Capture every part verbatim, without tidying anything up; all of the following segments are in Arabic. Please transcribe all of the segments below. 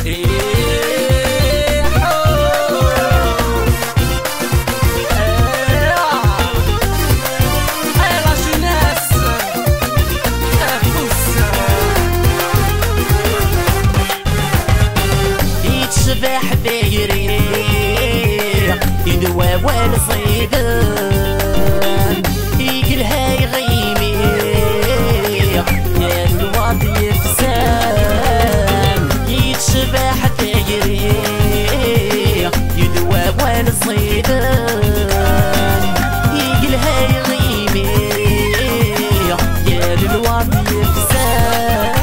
يتشبح دايري يدوى والصيدان يقلها يغيمي يا الواد يفسان. يتشبح دايري يدوى والصيدان يقلها يغيمي يا الواد يفسان.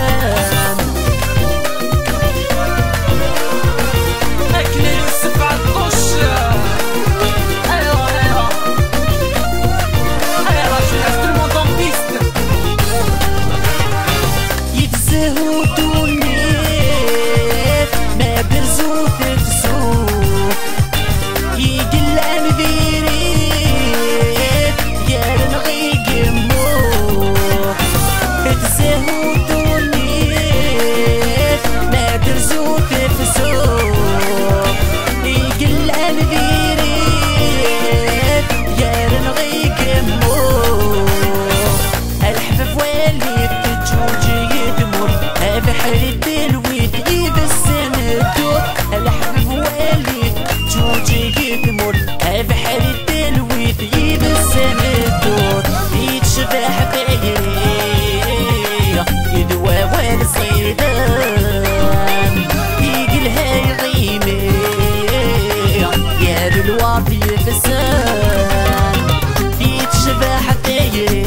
يتشبح الدايري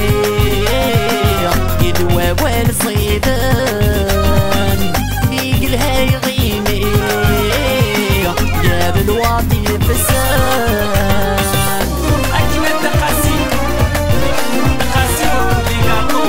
يدوى والصيدان يقلها يغيمي يا بالواطي يفسان. أكلة تقاسيم تقاسيم وبليغاتو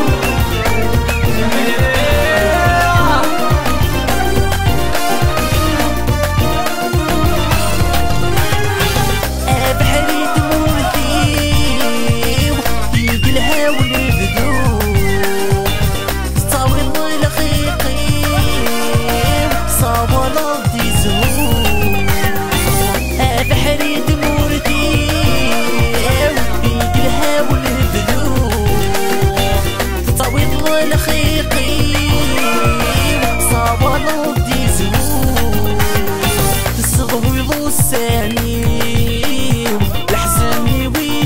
لحزني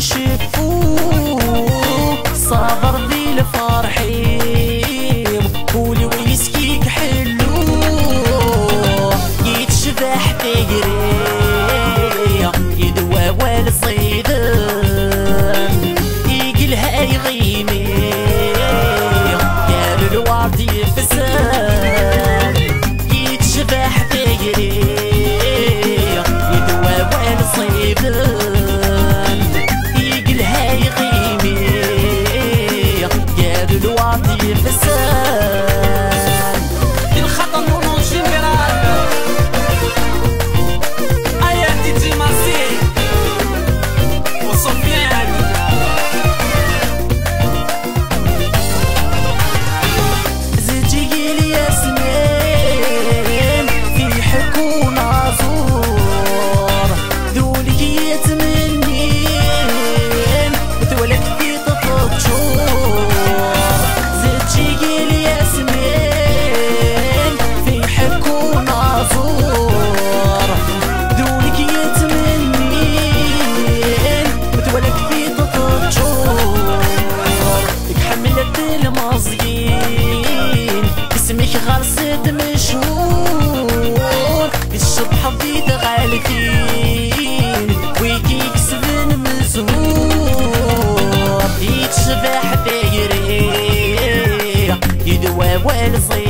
ويشفوه صابر ذي الفرحي قولي ويسكيك حلو. يتشبح دايري يدوى والصيدان يقلها يغيمي يا بالواد يفسان. يتشبح دايري صيدان يقلها يغيمي يا بالواد يفسان. الخطا نونو جنرال اياتي تيماسي وصفيان زيجي الياسمين في حكومة عزور يتمنين بتولك في طفل شهور. زيجي الياسمين في حكومة عزور دولك يتمنين بتولك في طفل شهور. لك حملت الماضيين اسمك غرست مشهور الصبح بديت غالكين ويكيك سبن مزهور. يتشبح دايري يدوى والصيدان